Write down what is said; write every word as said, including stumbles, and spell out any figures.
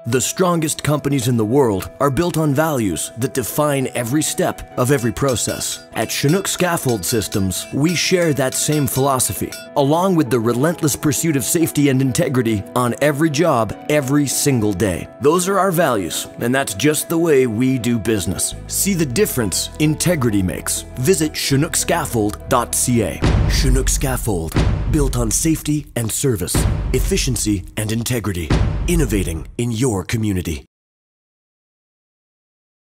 The strongest companies in the world are built on values that define every step of every process. At Chinook Scaffold Systems, we share that same philosophy, along with the relentless pursuit of safety and integrity on every job, every single day. Those are our values, and that's just the way we do business. See the difference integrity makes. Visit chinook scaffold dot c a. Chinook Scaffold, built on safety and service, efficiency and integrity, innovating in your community.